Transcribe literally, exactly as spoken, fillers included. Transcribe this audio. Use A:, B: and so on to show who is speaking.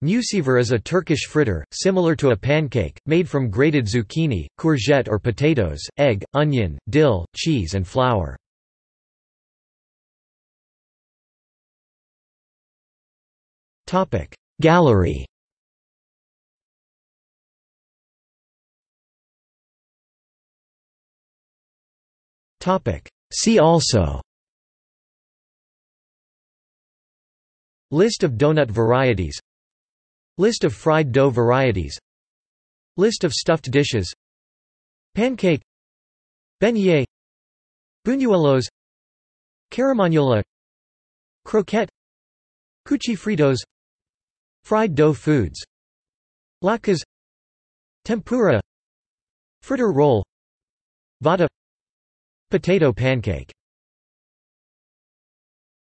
A: Mücver is a Turkish fritter, similar to a pancake, made from grated zucchini, courgette or potatoes, egg, onion, dill, cheese and flour. Gallery. See also: List of donut varieties, List of fried dough varieties, List of stuffed dishes, Pancake, Beignet, Buñuelos, Caramagnola, Croquette, Cucifritos, Fried dough foods, Latkes, Tempura, Fritter roll, Vada, Potato pancake.